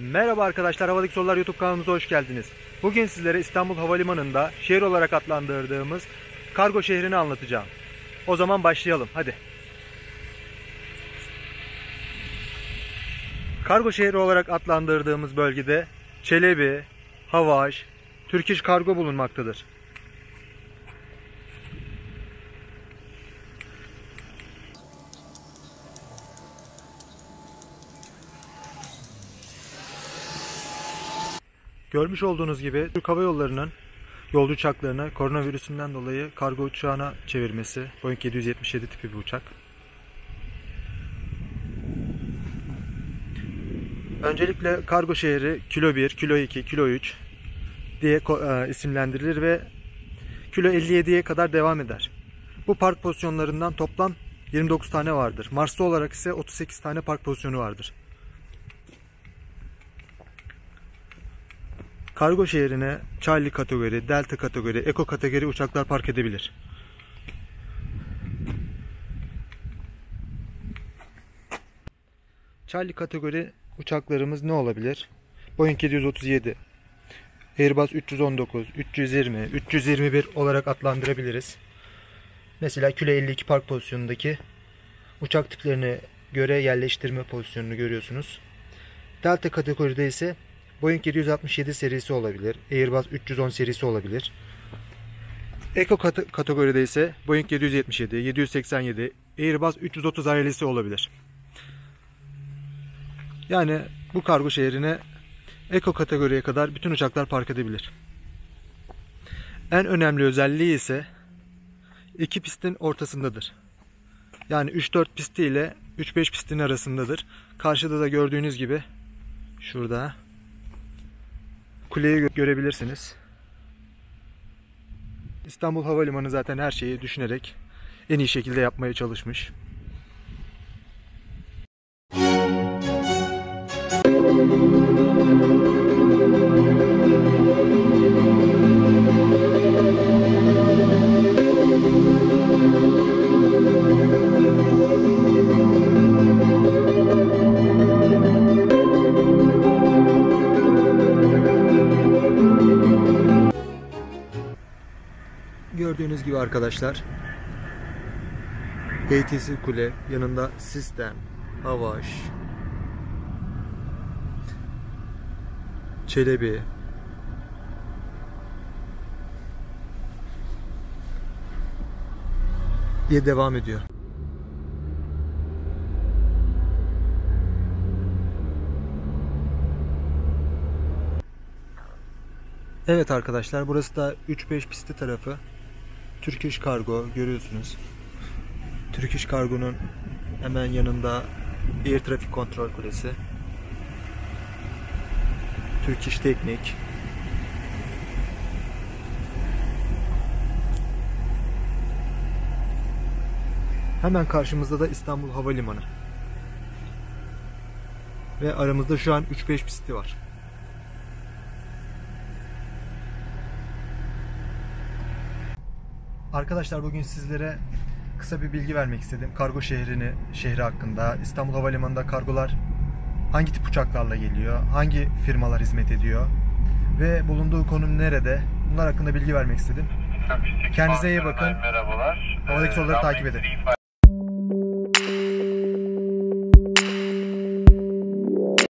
Merhaba arkadaşlar, Havadaki Sorular YouTube kanalımıza hoş geldiniz. Bugün sizlere İstanbul Havalimanı'nda şehir olarak adlandırdığımız kargo şehrini anlatacağım. O zaman başlayalım, hadi. Kargo şehri olarak adlandırdığımız bölgede Çelebi, Havaş, Turkish Cargo bulunmaktadır. Görmüş olduğunuz gibi Türk Hava Yolları'nın yolcu uçaklarını koronavirüsünden dolayı kargo uçağına çevirmesi. Boeing 777 tipi bir uçak. Öncelikle kargo şehri kilo 1, kilo 2, kilo 3 diye isimlendirilir ve kilo 57'ye kadar devam eder. Bu park pozisyonlarından toplam 29 tane vardır. Marslı olarak ise 38 tane park pozisyonu vardır. Kargo şehrine Charlie kategori, Delta kategori, Eco kategori uçaklar park edebilir. Charlie kategori uçaklarımız ne olabilir? Boeing 737, Airbus 319, 320, 321 olarak adlandırabiliriz. Mesela kilo 52 park pozisyonundaki uçak tiplerine göre yerleştirme pozisyonunu görüyorsunuz. Delta kategoride ise Boeing 767 serisi olabilir, Airbus 310 serisi olabilir. Eco kategoride ise Boeing 777, 787, Airbus 330 ailesi olabilir. Yani bu kargo şehrine Eco kategoriye kadar bütün uçaklar park edebilir. En önemli özelliği ise iki pistin ortasındadır. Yani 3-4 pisti ile 3-5 pistin arasındadır. Karşıda da gördüğünüz gibi şurada kuleyi görebilirsiniz. İstanbul Havalimanı zaten her şeyi düşünerek en iyi şekilde yapmaya çalışmış. Gördüğünüz gibi arkadaşlar, ATC kule, yanında sistem, Havaş, Çelebi, diye devam ediyor. Evet arkadaşlar, burası da 3-5 pisti tarafı. Turkish Cargo görüyorsunuz. Turkish Cargo'nun hemen yanında Air Traffic Control Kulesi. Turkish Teknik. Hemen karşımızda da İstanbul Havalimanı. Ve aramızda şu an 3-5 pisti var. Arkadaşlar, bugün sizlere kısa bir bilgi vermek istedim. Kargo şehri hakkında. İstanbul Havalimanı'nda kargolar hangi tip uçaklarla geliyor? Hangi firmalar hizmet ediyor? Ve bulunduğu konum nerede? Bunlar hakkında bilgi vermek istedim. Kendinize iyi bakın. Havadaki soruları takip edin.